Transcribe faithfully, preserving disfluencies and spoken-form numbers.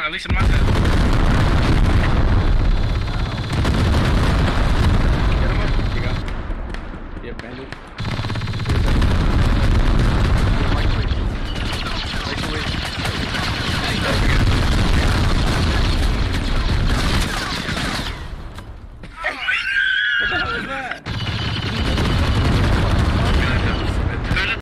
at least in my head. Get him up. You got him. Yep, bandit.